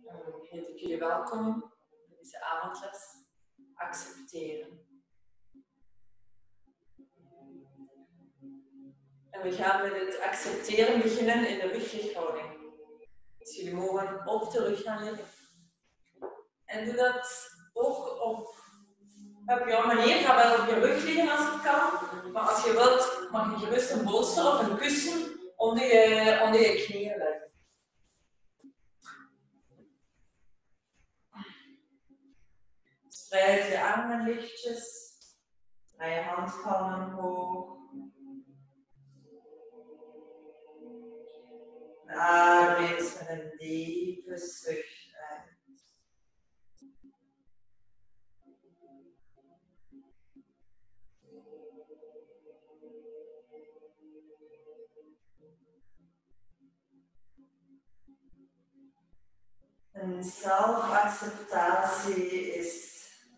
Dan heet ik jullie welkom bij deze avondles. Accepteren. En we gaan met het accepteren beginnen in de ruglighouding. Dus jullie mogen op de rug gaan liggen. En doe dat ook op jouw manier. Ga wel op je rug liggen als het kan. Maar als je wilt, mag je gerust een bolster of een kussen onder je knieën leggen. Spreid je armen lichtjes. Draai je handpalmen hoog. En adem eens met een diepe zucht uit. En zelfacceptatie is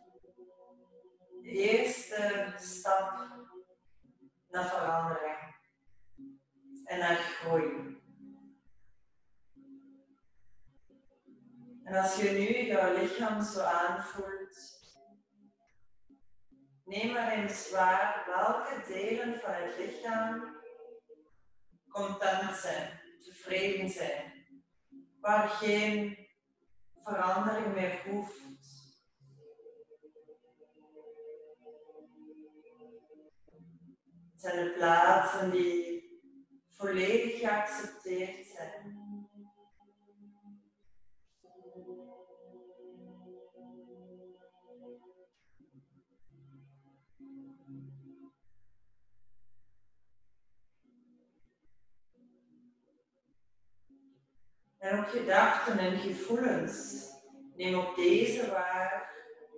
de eerste stap naar verandering en naar groei. En als je nu jouw lichaam zo aanvoelt, neem maar eens waar welke delen van het lichaam content zijn, tevreden zijn, waar geen verandering meer hoeft. Het zijn de plaatsen die volledig geaccepteerd zijn. En ook gedachten en gevoelens, neem ook deze waar.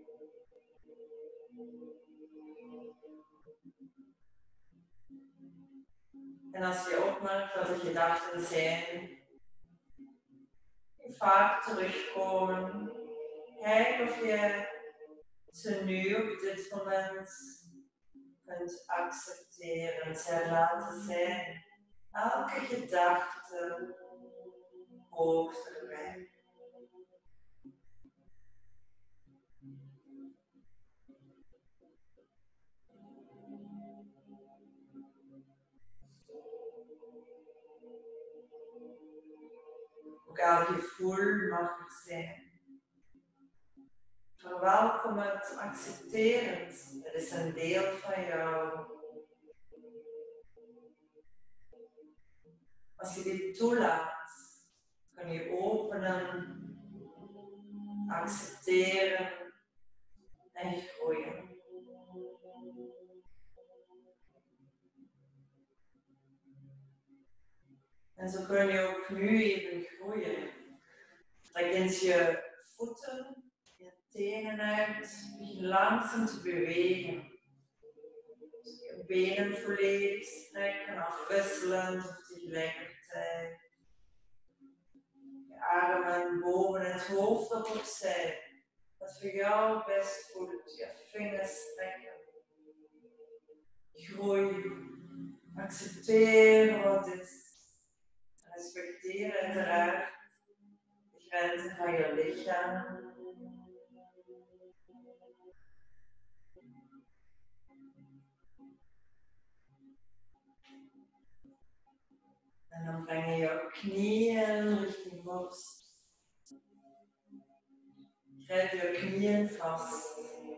En als je opmerkt dat er gedachten zijn die vaak terugkomen, kijk of je ze nu op dit moment kunt accepteren, ze laten zijn. Elke gedachte hoort erbij. Ook elk gevoel mag er zijn. Verwelkom het accepterend. Het is een deel van jou. Als je dit toelaat, kan je openen, accepteren en groeien. En zo kun je ook nu even groeien. Strek eens je voeten, je tenen uit, begin langzaam te bewegen. Dus je benen volledig strekken, afwisselend of tegelijkertijd. Je armen boven het hoofd of opzij. Wat voor jou best voelt. Je vingers strekken. Groei. Accepteer wat is. Respecteer uiteraard de grenzen van je lichaam. En dan breng je je knieën richting borst. Grijp je knieën vast.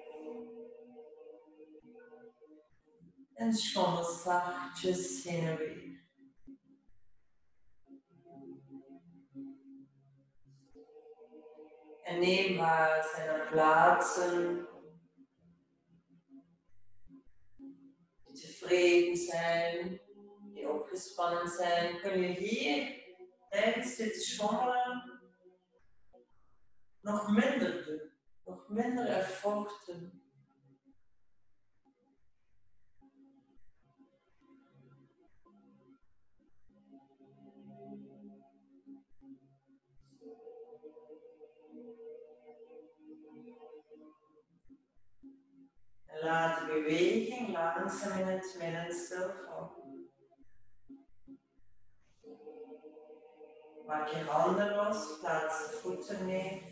En schommel zachtjes heen en weer. En neem waar zijn er plaatsen die tevreden zijn, die opgespannen zijn. Kun je hier tijdens dit schommelen nog minder doen, nog minder effort doen. En laat de beweging langzaam in het midden stilvallen. Maak je handen los, plaats de voeten neer.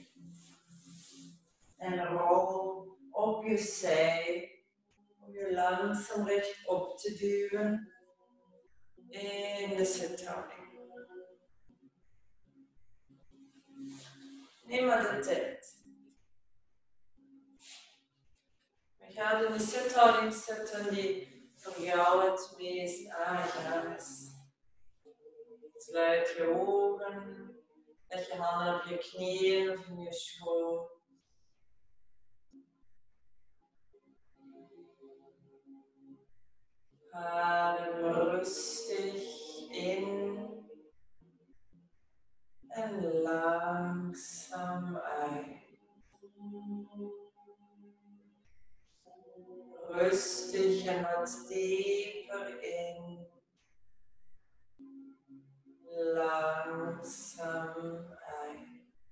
En rol op je zij, om je langzaam rechtop te duwen in de zithouding. Neem maar de tijd. We gaan in de zithouding zitten die voor jou het meest aangenaam is. Sluit je ogen, leg je handen op je knieën of in je schoot. Adem rustig in en langzaam uit. Rustig en wat dieper in. Langzaam uit.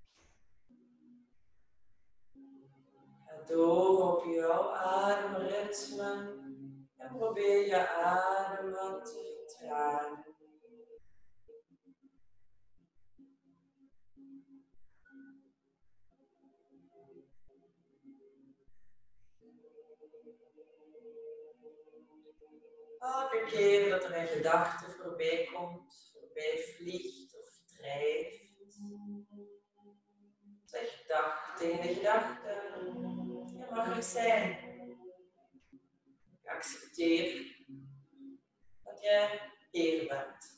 Ga door op jouw ademritme en probeer je adem wat te vertragen. Elke keer dat er een gedachte voorbij komt, voorbij vliegt of drijft, zeg dag tegen de gedachte, je mag er zijn. Ik accepteer dat jij hier bent.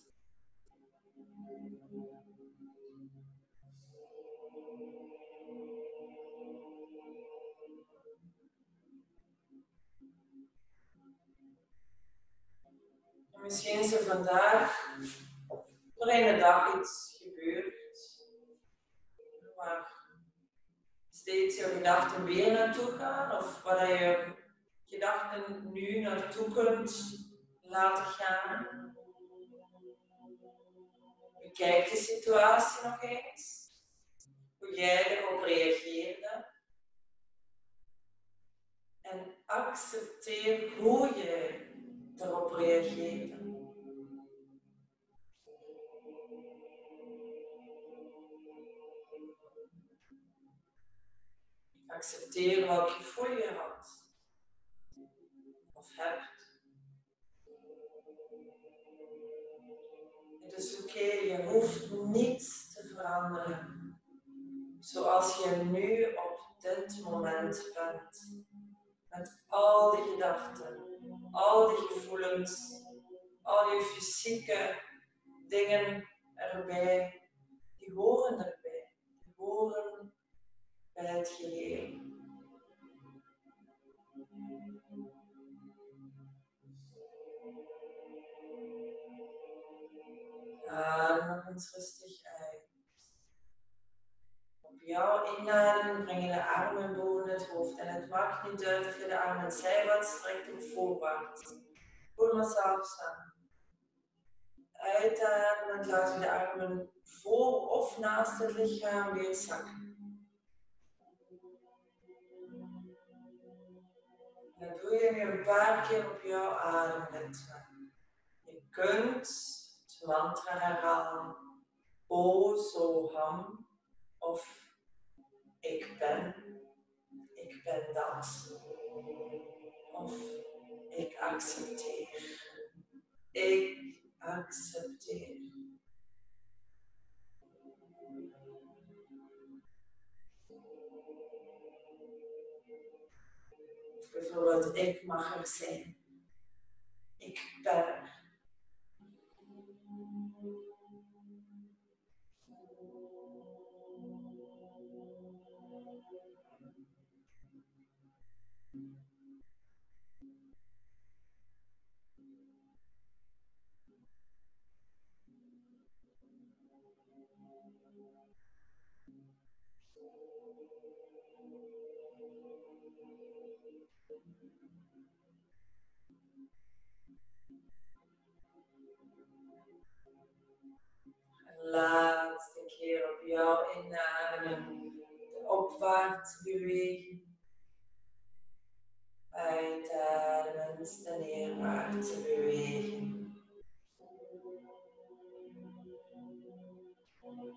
En misschien is er vandaag doorheen de dag iets gebeurd waar steeds je gedachten weer naartoe gaan of waar je gedachten nu naartoe kunt laten gaan. Bekijk de situatie nog eens, hoe jij erop reageerde en accepteer hoe je erop reageerde. Accepteer welk gevoel je had of hebt. Het is oké, je hoeft niets te veranderen. Zoals je nu op dit moment bent. Met al die gedachten, al die gevoelens, al je fysieke dingen erbij. Die horen erbij. Die horen bij het geheel. Adem nog eens rustig uit. Op jouw inademing breng je de armen boven het hoofd. En het maakt niet uit of je de armen zijwaarts strekt of voorwaarts. Voel maar zelf staan. Uitademen, laten we de armen voor of naast het lichaam weer zakken. En dat doe je nu een paar keer op jouw ademritme. Je kunt het mantra herhalen. O Soham of ik ben dat. Of ik accepteer. Ik accepteer. Bijvoorbeeld, ik mag er zijn. Ik ben er. Laatste keer op jouw inademen de opwaarts beweging. Uitademen de neerwaartse beweging.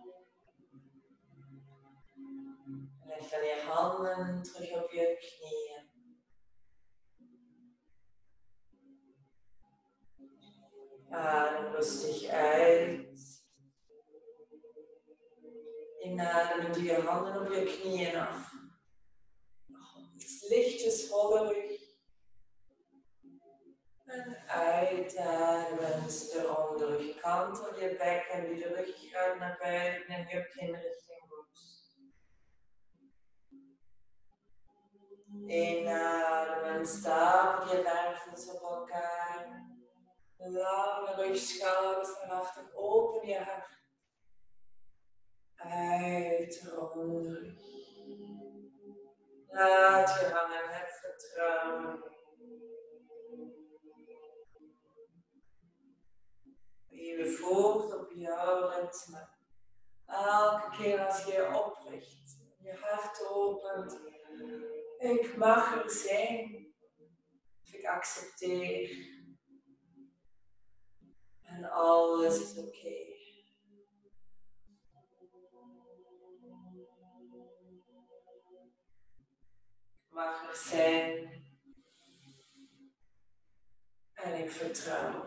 handen terug op je knieën. Adem rustig uit. Inadem en doe je handen op je knieën af. Iets lichtjes volle rug. En uitademen de onderkant van je bekken, die de ruggengraat naar buiten en je kin richting borst. Inademen, stapel je wervels op elkaar. Lange rug, schouders naar achter, open je hart. Uit, ronde. Laat je hangen met vertrouwen. Je voelt op jouw ritme. Elke keer als je je opricht, je hart opent. Ik mag er zijn. Ik accepteer. En alles is oké. Ik mag er zijn. En ik vertrouw.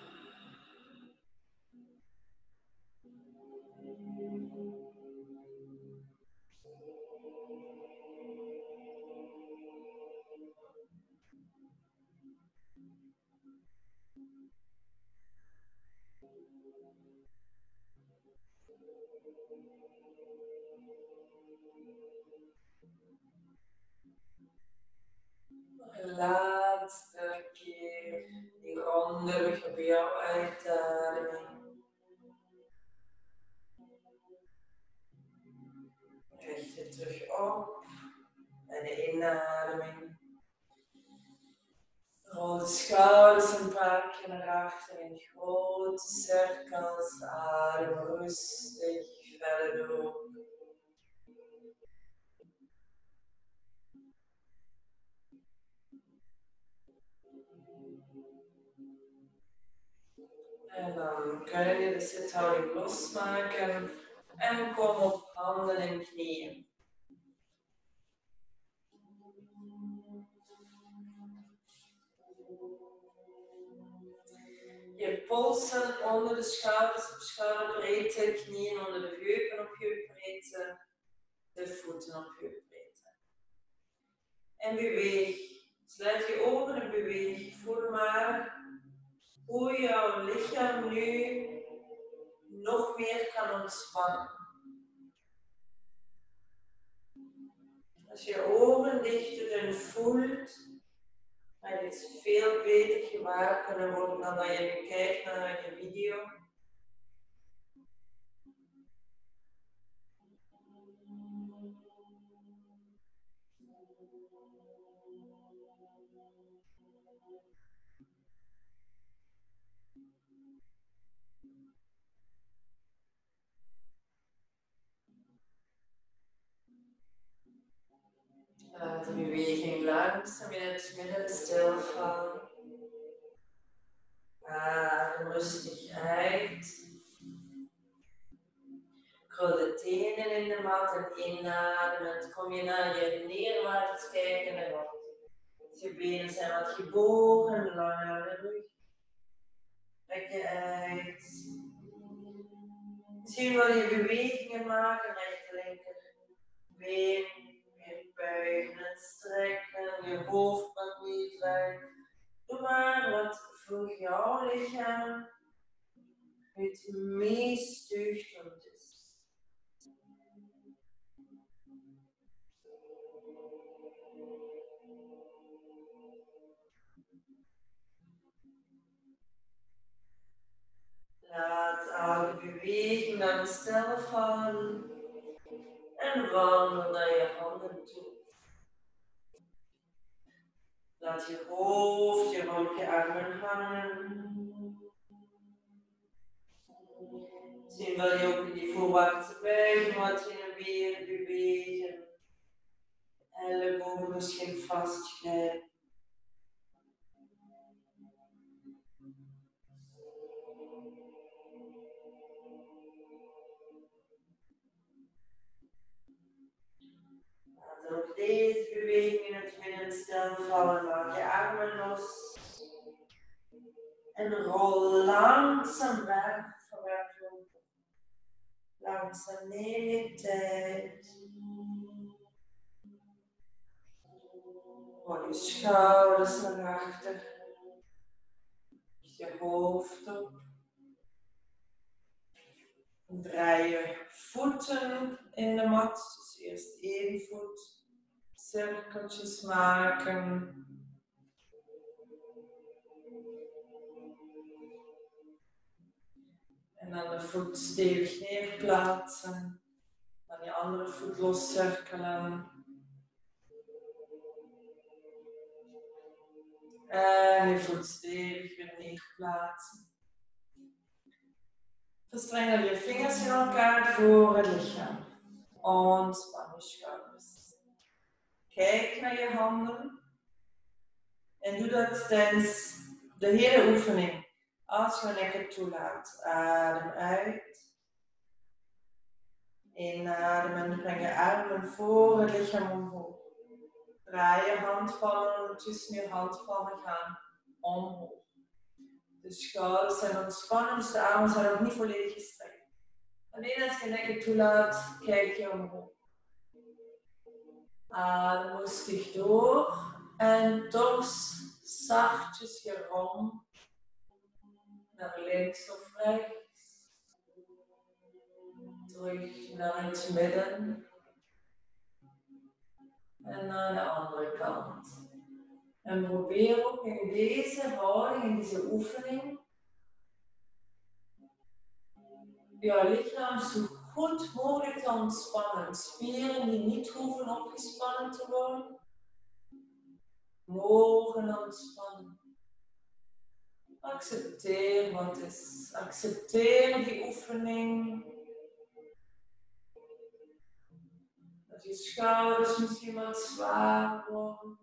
Een laatste keer die ronde rug op jouw uitademing. Richt je terug op bij de inademing. Rol de schouders een paar keer naar achter in grote cirkels. Adem rustig verder door. En dan kun je de zithouding losmaken en kom op handen en knieën. Je polsen onder de schouders op schouderbreedte, knieën onder de heupen op heupbreedte, de voeten op heupbreedte. En beweeg. Sluit je ogen en beweeg. Voel maar hoe jouw lichaam nu nog meer kan ontspannen. Als je ogen dicht doet en voelt, gaat dit veel beter gewaar kunnen worden dan dat je nu kijkt naar je video. Laat de beweging langzaam in het midden stilvallen. Adem rustig uit. Krul de tenen in de mat en inademend kom je naar je neerwaarts kijkende rond. Je benen zijn wat gebogen, lang naar de rug. Trek je uit. Misschien wil je bewegingen maken, rechter linker been. Weer buigen en strekken, je hoofd wat meedraaien. Doe maar wat voor jouw lichaam het meest deugdend is. Laat alle beweging dan stilvallen en wandel naar je handen toe. Laat je hoofd, je rond je armen hangen. Misschien wil je ook in die voorwaartse buiging wat heen en weer bewegen. Ellebogen misschien vastgrijpen. Laat ook En rol langzaam weg vanuit je langzaam neem je tijd. Rol je schouders naar achter. Je hoofd op. En draai je voeten in de mat. Dus eerst één voet. Cirkeltjes maken. En dan de voet stevig neerplaatsen. Dan je andere voet loscirkelen. En je voet stevig weer neerplaatsen. Verstrengel je vingers in elkaar voor het lichaam. Ontspan je schouders. Kijk naar je handen. En doe dat tijdens de hele oefening. Als je nek het toelaat. Adem uit. Inademen. Breng je armen voor het lichaam omhoog. Draai je handpalmen tussen je handpalmen gaan omhoog. De schouders zijn ontspannen, dus de armen zijn nog niet volledig gestrekt. Alleen als je nek het toelaat, kijk je omhoog. Adem rustig door en tors zachtjes je rond naar links of rechts. Terug naar het midden. En naar de andere kant. En probeer ook in deze houding, in deze oefening, je lichaam zo goed mogelijk te ontspannen. Spieren die niet hoeven opgespannen te worden, mogen ontspannen. Accepteer wat is. Accepteer die oefening. Dat je schouders misschien wat zwaar worden.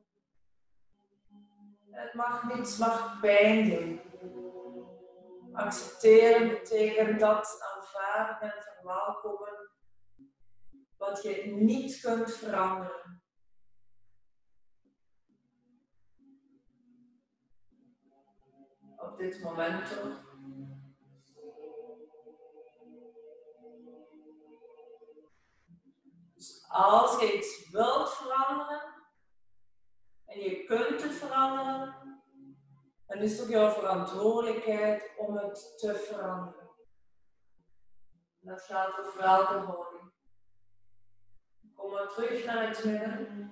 Het mag niets, mag pijn doen. Accepteren betekent dat aanvaarden en verwelkomen wat je niet kunt veranderen. Op dit moment toch. Dus als je iets wilt veranderen en je kunt het veranderen, dan is het ook jouw verantwoordelijkheid om het te veranderen. En dat geldt over elke houding. Kom maar terug naar het midden.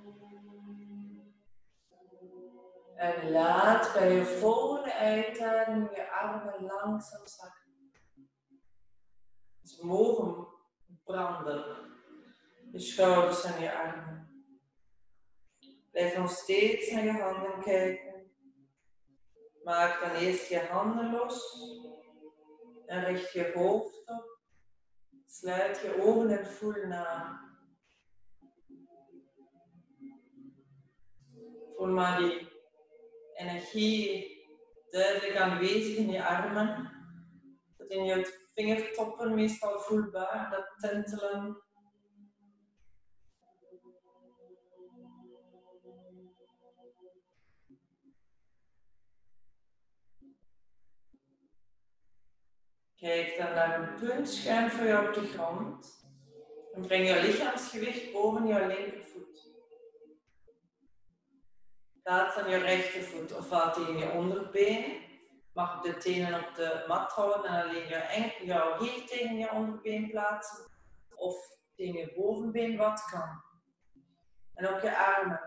En laat bij je volgende uitademing je armen langzaam zakken. Ze mogen branden. Je schouders en je armen. Blijf nog steeds naar je handen kijken. Maak dan eerst je handen los. En richt je hoofd op. Sluit je ogen en voel na. Voel maar die energie duidelijk aanwezig in je armen. Dat in je vingertoppen meestal voelbaar, dat tintelen. Kijk dan naar een punt schuin voor jou op de grond. En breng je lichaamsgewicht boven je linkervoet. Plaats dan je rechtervoet ofwel tegen je onderbeen. Mag de tenen op de mat houden en alleen jouw hiel tegen je onderbeen plaatsen. Of tegen je bovenbeen, wat kan. En ook je armen.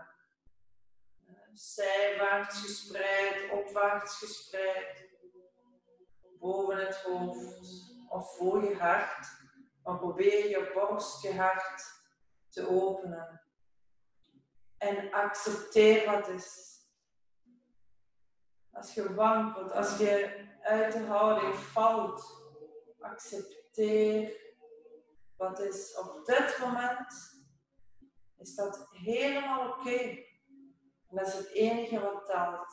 Zijwaarts gespreid, opwaarts gespreid. Boven het hoofd of voor je hart. Maar probeer je borst, je hart te openen. En accepteer wat is. Als je wankelt, als je uit de houding valt, accepteer wat is. Op dit moment is dat helemaal oké. En dat is het enige wat telt.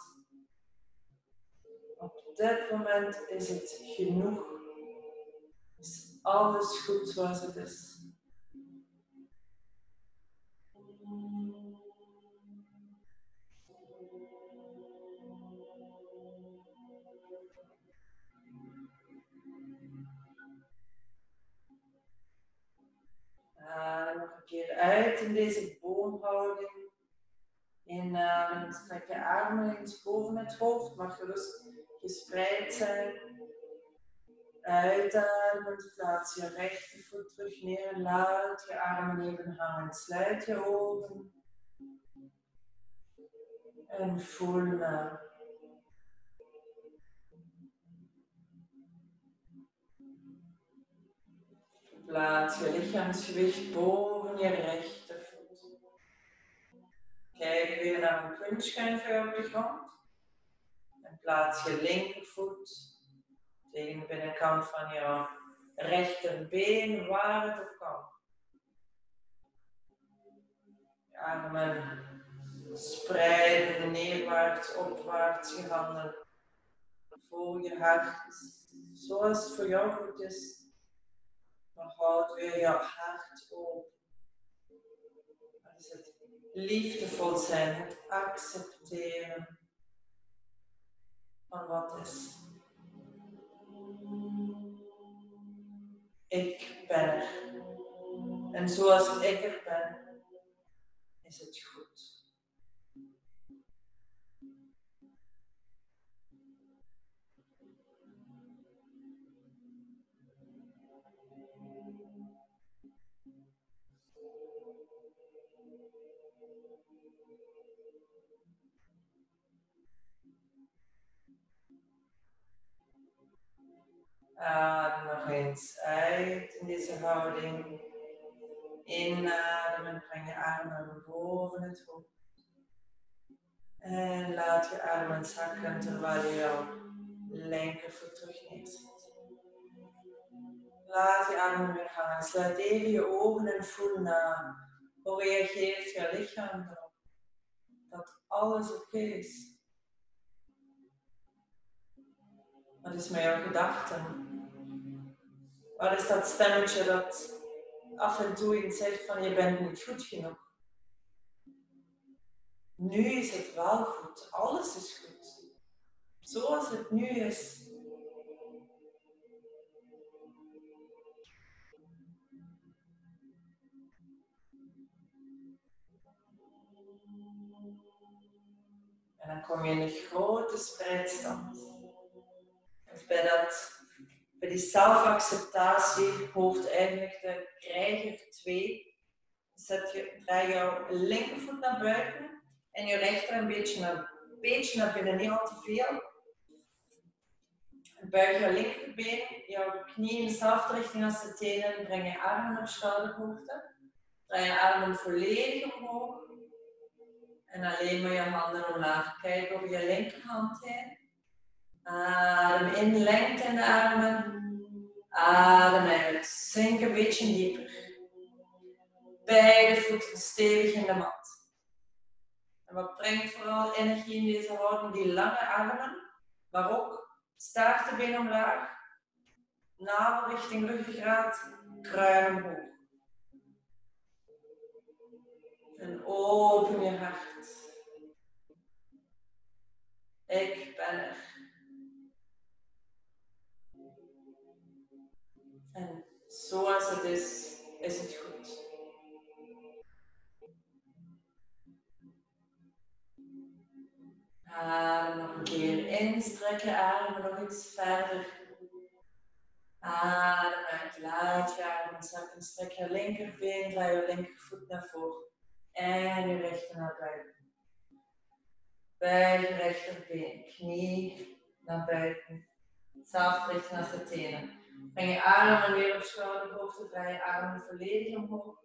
Op dit moment is het genoeg. Is alles goed zoals het is. uit in deze boomhouding. Inademen, strek je armen eens boven het hoofd, mag gerust gespreid zijn. Uitademen, plaats je rechtervoet terug neer, laat je armen even hangen, sluit je ogen. En voel na. Plaats je lichaamsgewicht boven je rechtervoet. Kijk weer naar een puntschuin op de grond. En plaats je linkervoet tegen de binnenkant van je rechterbeen, waar het ook kan. Je armen spreiden neerwaarts, opwaarts, je handen voor je hart. Zoals het voor jou goed is. Maar houd weer jouw hart open. Dat is het liefdevol zijn, het accepteren van wat is. Ik ben er. En zoals ik er ben, is het goed. Adem nog eens uit in deze houding. Inademen, breng je armen boven het hoofd. En laat je armen zakken terwijl je jouw linkervoet terug neerzet. Laat je armen weer hangen. Sluit even je ogen en voel na. Hoe reageert je lichaam erop? Dat alles oké is. Wat is met jouw gedachten? Wat is dat stemmetje dat af en toe iets zegt van je bent niet goed genoeg? Nu is het wel goed. Alles is goed. Zoals het nu is. En dan kom je in een grote spreidstand. Dus bij die zelfacceptatie hoort eigenlijk de krijger 2. Draai jouw linkervoet naar buiten en je rechter een beetje naar binnen, niet al te veel. En buig je linkerbeen, jouw knie in dezelfde richting als de tenen, breng je armen op schouderhoogte. Draai je armen volledig omhoog. En alleen maar je handen omlaag. Kijk over je linkerhand heen. Adem in, lengte in de armen. Adem uit. Zink een beetje dieper. Beide voeten stevig in de mat. En wat brengt vooral energie in deze houding? Die lange armen. Maar ook staartbeen omlaag. Navel richting ruggengraat. Kruin omhoog. En open je hart. Ik ben er. En zoals het is, is het goed. Adem nog een keer in, strek je armen nog iets verder. Adem uit, laat je armen zakken, strek je linkerbeen, draai je linkervoet naar voren. En je rechter naar buiten. Buig je rechterbeen, knie naar buiten. Zelfde richting als de tenen. Breng je armen weer op schouderhoogte, draai je armen volledig omhoog.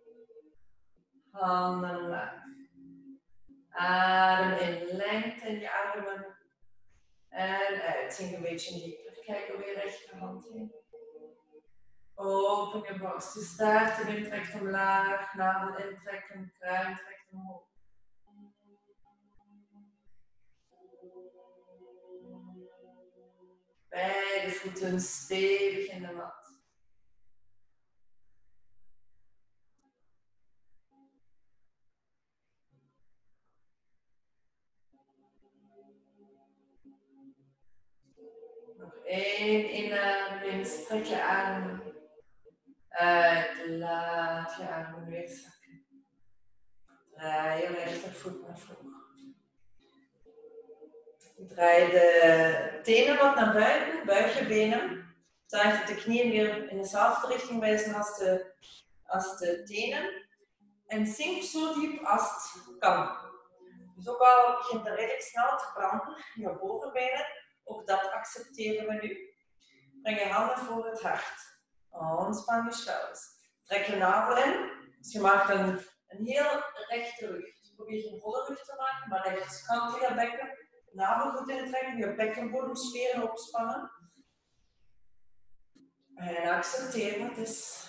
Handen omlaag. Adem in, lengte in je armen. En uit, zink een beetje dieper. Kijk over je rechterhand heen. Open je borst, je staart trekt omlaag, navel intrekken, kruin trekt omhoog. Beide voeten stevig in de mat. Nog één inademing, strek je armen uit, laat je armen weer zakken. Draai je rechtervoet naar voren. Draai de tenen wat naar buiten, buig je benen. Zorg dat de knieën weer in dezelfde richting wijzen als de tenen. En zink zo diep als het kan. Dus ook al begint het redelijk snel te krampen, je bovenbenen, ook dat accepteren we nu. Breng je handen voor het hart. Ontspan je schouders. Trek je navel in. Dus je maakt een heel rechte rug. Dus probeer geen holle rug te maken, maar rechts kant je bekken. Navel goed intrekken, je bekkenbodemspieren opspannen. En accepteer wat is.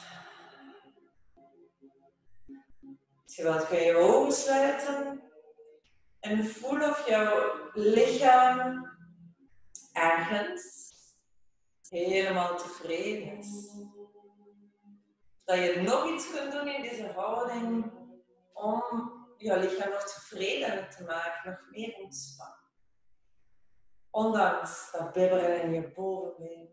Als je wilt kun je ogen sluiten. En voel of jouw lichaam ergens helemaal tevreden is. Dat je nog iets kunt doen in deze houding om je lichaam nog tevredener te maken, nog meer ontspannen. Ondanks dat bibberen in je bovenbeen.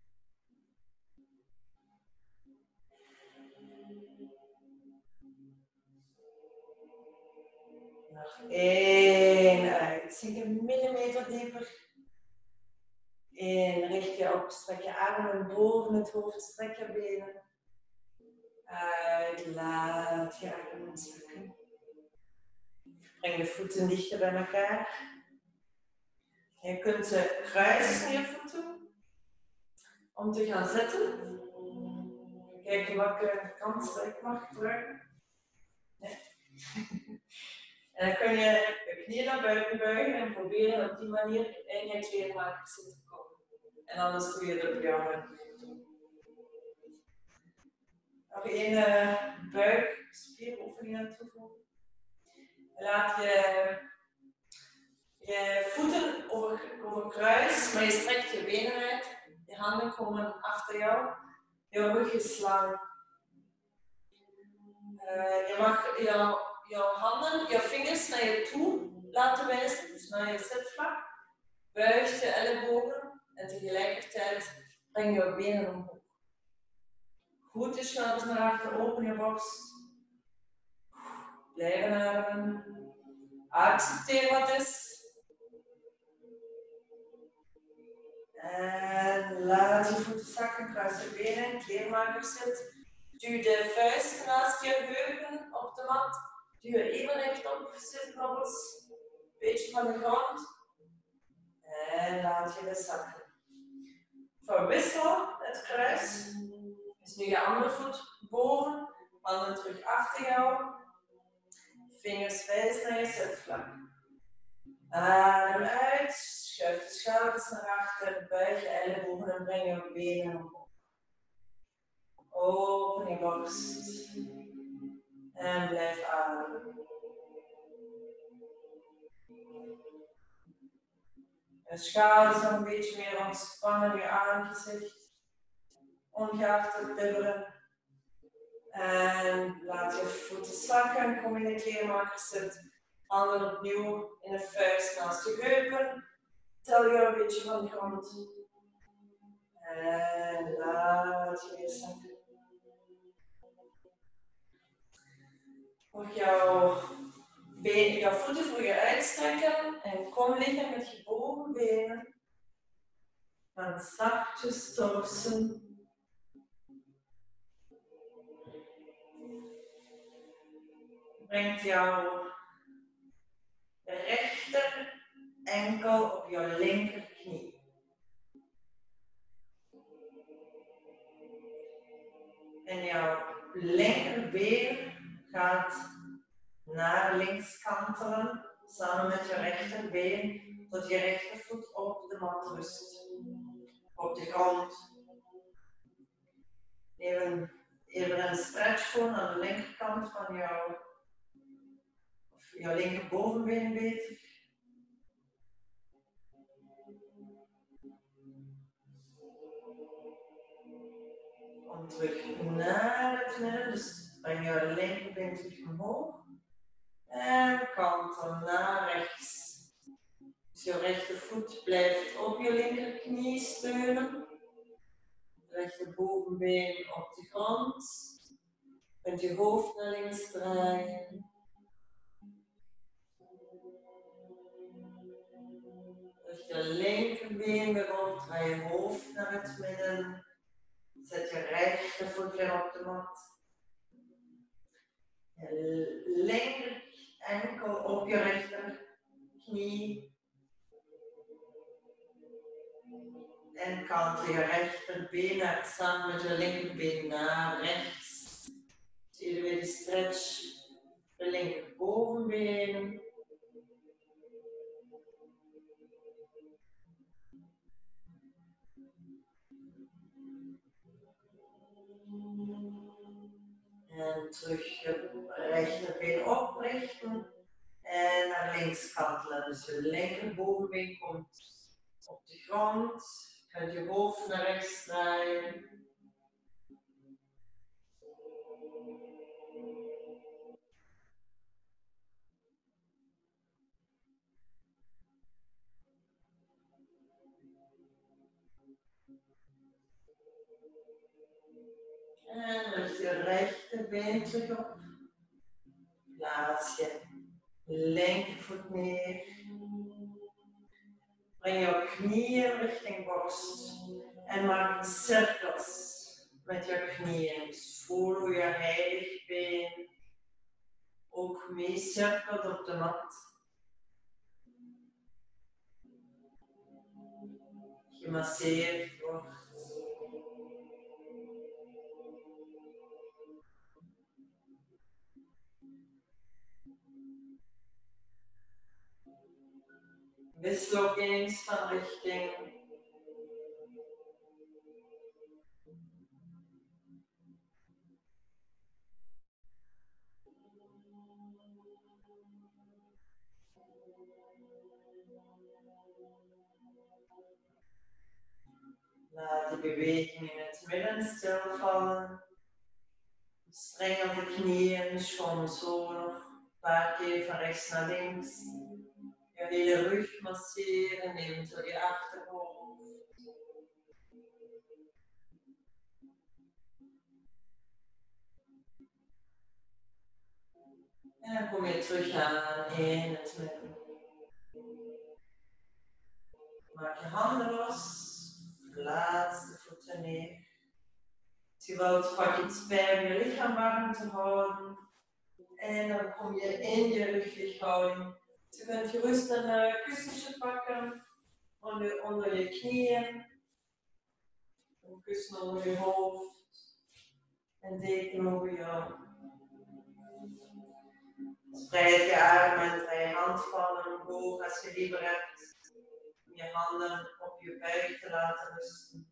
Nog één uit. Zink een millimeter dieper. In, richt je op, strek je armen boven het hoofd, strek je benen. Uit, laat je armen zakken. Breng de voeten dichter bij elkaar. Je kunt ze kruisen, je voeten, om te gaan zitten. Kijken welke kant ik mag terug. Nee. En dan kun je je knieën naar buiten buigen en proberen op die manier in je kleermakers te komen. En anders doe je het op jouw manier. Nog één buikspieroefening toevoegen. Laat je voeten over kruis, maar je strekt je benen uit. Je handen komen achter jou. Je rug is lang. Je mag jouw handen, je vingers naar je toe laten wijzen, dus naar je zitvlak. Buig je ellebogen en tegelijkertijd breng je benen omhoog. Goed de schouders naar achter, open je borst. Blijven ademen. Accepteer wat is. En laat je voeten zakken, kruis je benen, kleermakers zit. Duw de vuisten naast je heupen op de mat. Duw je even rechtop, zitknobbels, een beetje van de grond. En laat je de zakken. Verwissel het kruis. Dus nu je andere voet boven, handen terug achter jou. Vingers wijs naar je zitvlak. Adem uit, schuif de schouders naar achter, buig je ellebogen en breng je benen omhoog. Open je borst. En blijf ademen. Je schouders nog een beetje meer ontspannen, je aangezicht. Ongeacht het bibberen. En laat je voeten zakken, kom in de kleermakers zitten. Handen opnieuw in de vuist naast je heupen. Tel je een beetje van de grond. En laat je weer zakken. Mag jouw voeten voor je uitstrekken en kom liggen met je bovenbenen. En zachtjes torsen. Brengt jouw rechter enkel op jouw linkerknie. En jouw linkerbeen gaat naar links kantelen, samen met je rechterbeen, tot je rechtervoet op de mat rust. Op de grond. Even een stretch gewoon aan de linkerkant van jouw linkerbovenbeen beter. Kom terug naar het midden, dus breng je linkerbeen terug omhoog. En kantel naar rechts. Dus je rechtervoet blijft op je linkerknie steunen. Rechterbovenbeen op de grond. Kunt je hoofd naar links draaien. je linkerbeen weer op, draai je hoofd naar het midden. Zet je rechtervoet weer op de mat. Je linker enkel op je rechterknie. En kantel je rechterbeen uit samen met je linkerbeen naar rechts. Zie je weer de stretch. De linkerbovenbeen. En terug je rechterbeen oprichten. En naar links kantelen. Dus je linkerbovenbeen komt op de grond. Je kunt je hoofd naar rechts draaien. En richt je rechterbeen terug op. Plaats je linkervoet neer. Breng je knieën richting borst. En maak cirkels met je knieën. Dus voel hoe je heiligbeen ook meecirkelt op de mat. Gemasseerd wordt. Wissel ook eens van richting. Laat de beweging in het midden stilvallen. Streng op de knieën, schoon zo nog een paar keer van rechts naar links. Je hele rug masseren, neem door je achterhoofd. En dan kom je terug aan in het midden. Maak je handen los. Plaats de voeten neer. Als je wilt, pak je het spijt om je lichaam warm te houden. En dan kom je in je ruglighouding. Dus je kunt gerust een kussentje pakken onder je knieën. Een kussen onder je hoofd. En deken over jou. Spreid je armen en draai je handpalmen omhoog als je liever hebt. Om je handen op je buik te laten rusten.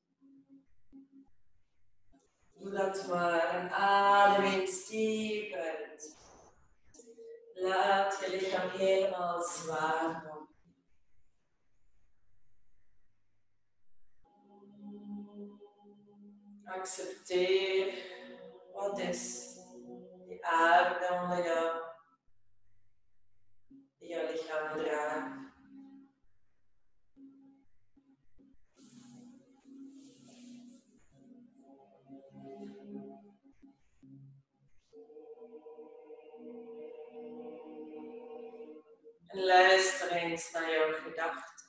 Doe dat maar en adem eens diep uit. Laat je lichaam helemaal zwaar worden. Accepteer wat is. Die aarde onder jou. Die je lichaam draagt. En luister eens naar jouw gedachten.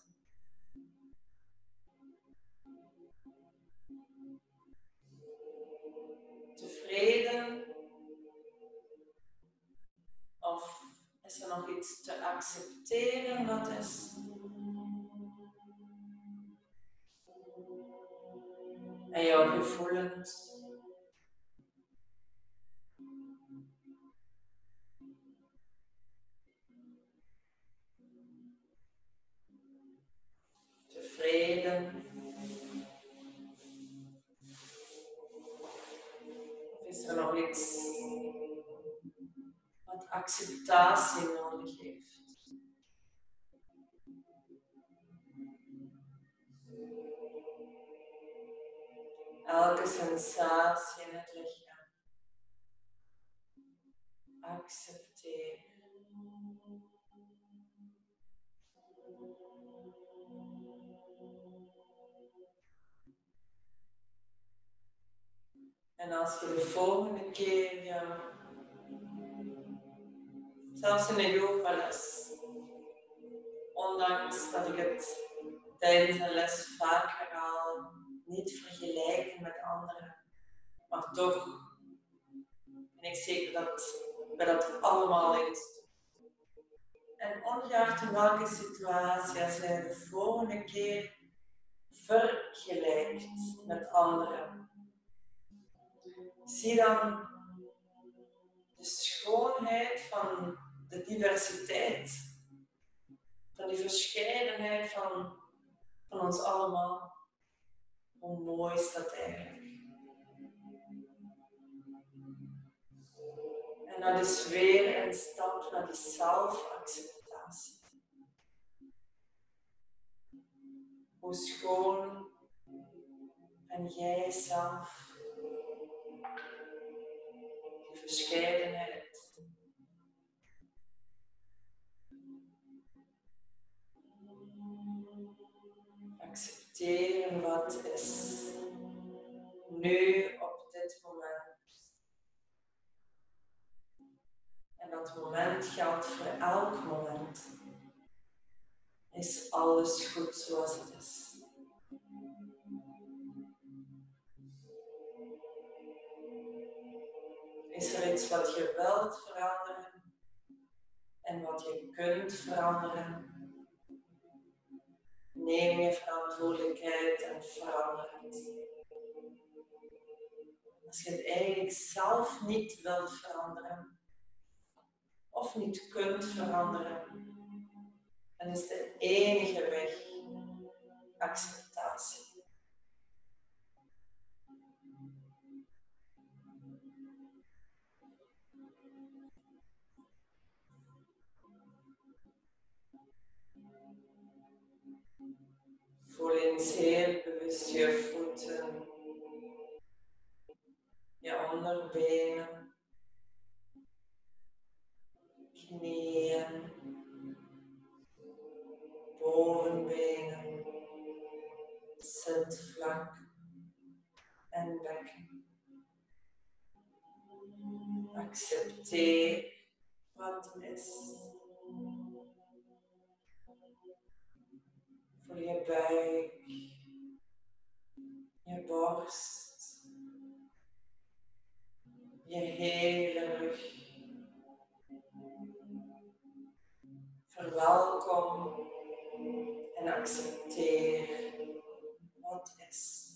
Tevreden? Of is er nog iets te accepteren wat is? En jouw gevoelens? Tevreden? Of is er nog iets wat acceptatie nodig heeft? Elke sensatie in het lichaam. Accepteer. En als je de volgende keer zelfs in een yogales, ondanks dat ik het tijdens een les vaker al, niet vergelijken met anderen, maar toch ben ik zeker dat we dat allemaal eens doen. En ongeacht in welke situatie, als je de volgende keer vergelijkt met anderen, zie dan de schoonheid van de diversiteit, van die verscheidenheid van ons allemaal. Hoe mooi is dat eigenlijk? En dat is weer een stap naar die zelfacceptatie. Hoe schoon ben jij zelf? Die verscheidenheid. Accepteren wat is. Nu op dit moment. En dat moment geldt voor elk moment. Is alles goed zoals het is? Is er iets wat je wilt veranderen en wat je kunt veranderen? Neem je verantwoordelijkheid en verander het. Als je het eigenlijk zelf niet wilt veranderen of niet kunt veranderen, dan is de enige weg acceptatie. Voel eens heel bewust je voeten, je onderbenen, knieën, bovenbenen, zitvlak en bekken. Accepteer wat is. Voel je buik, je borst, je hele rug. Verwelkom en accepteer wat is.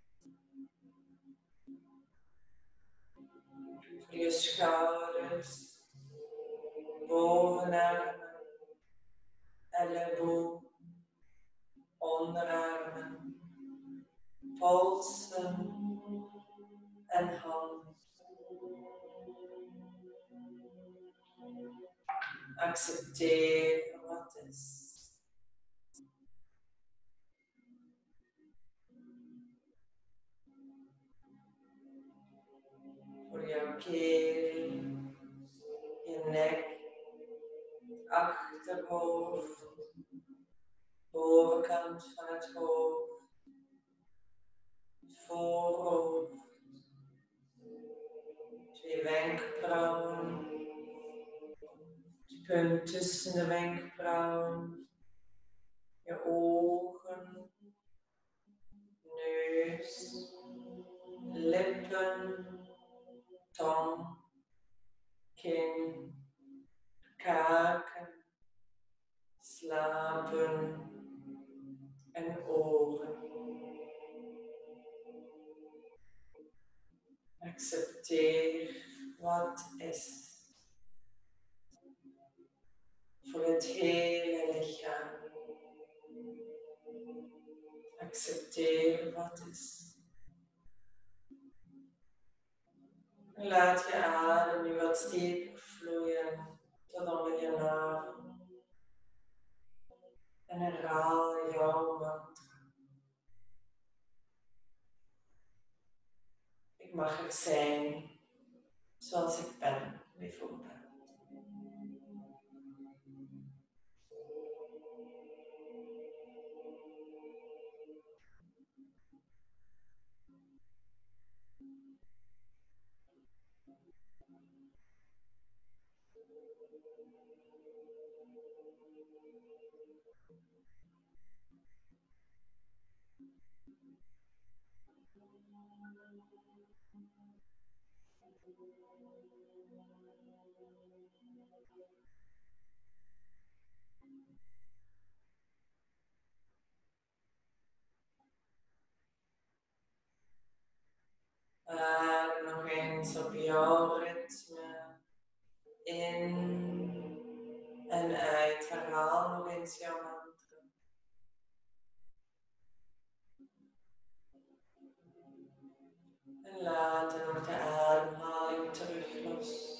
Voel je schouders, bovenarmen, elleboog, onderarmen, polsen en handen. Accepteer wat is. Voel je keel, je nek, achterhoofd, bovenkant van het hoofd, voorhoofd, twee wenkbrauwen, de punt tussen de wenkbrauwen, je ogen, neus, lippen, tong, kin, kaken, slapen en oren. Accepteer wat is. Voor het hele lichaam. Accepteer wat is. En laat je adem nu wat dieper vloeien tot onder je navel. En herhaal jouw mantra. Ik mag er zijn zoals ik ben, bijvoorbeeld. Adem nog eens op jouw ritme in en uit. Herhaal nog eens jouw mantra. En laat dan nog de ademhaling terug los.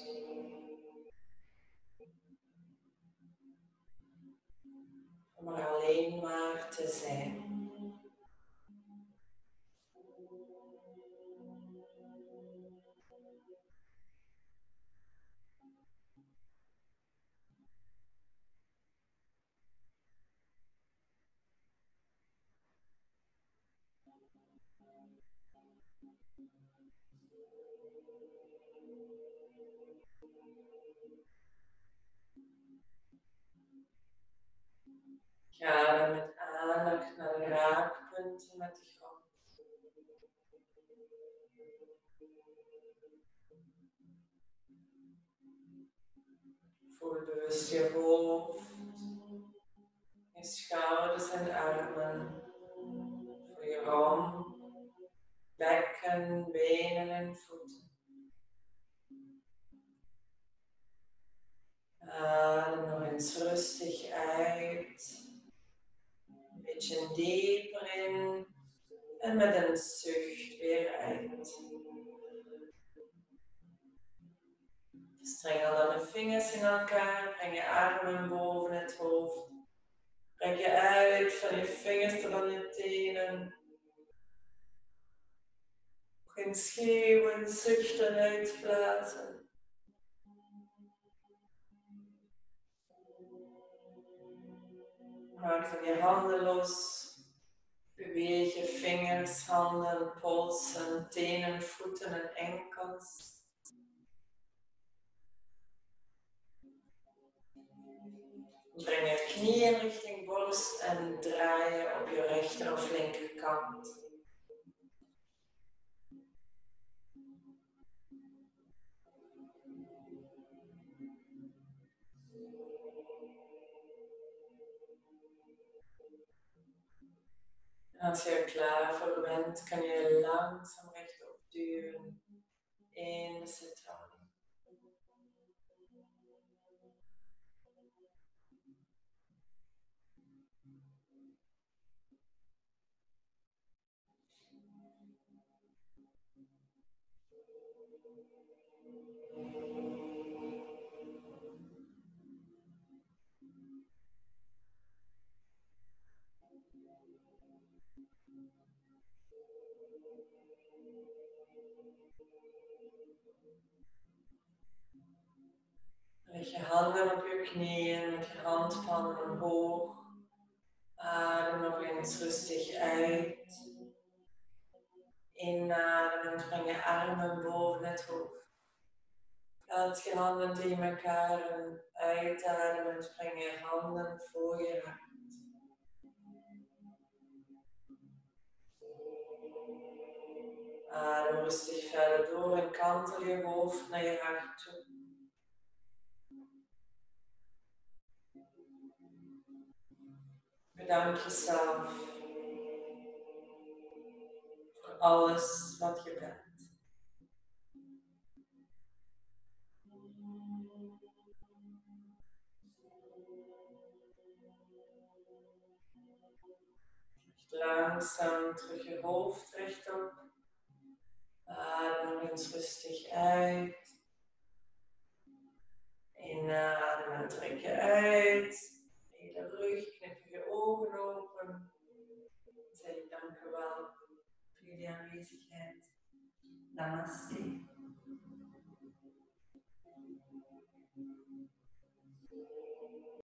Om er alleen maar te zijn. Ga dan met aandacht naar de raakpunten met de grond. Voel bewust je hoofd, je schouders en armen. Voel je romp, bekken, benen en voeten. Adem nog eens rustig uit. Een beetje dieper in en met een zucht weer uit. Strengel dan de vingers in elkaar, breng je armen boven het hoofd. Breng je uit van je vingers tot aan je tenen. Geen schreeuwen, zuchten uitblazen. Maak van je handen los. Beweeg je vingers, handen, polsen, tenen, voeten en enkels. Breng je knieën richting borst en draai je op je rechter of linkerkant. En als je er klaar voor bent, kan je langzaam rechtop duwen in de zithouding. Leg je handen op je knieën met je handpalmen omhoog. Adem nog eens rustig uit. Inademend breng je armen boven het hoofd. Plaats je handen tegen elkaar en uitademend breng je handen voor je hart. Adem rustig verder door en kantel je hoofd naar je hart toe. Bedank jezelf voor alles wat je bent. Langzaam terug je hoofd rechtop. Adem nog eens rustig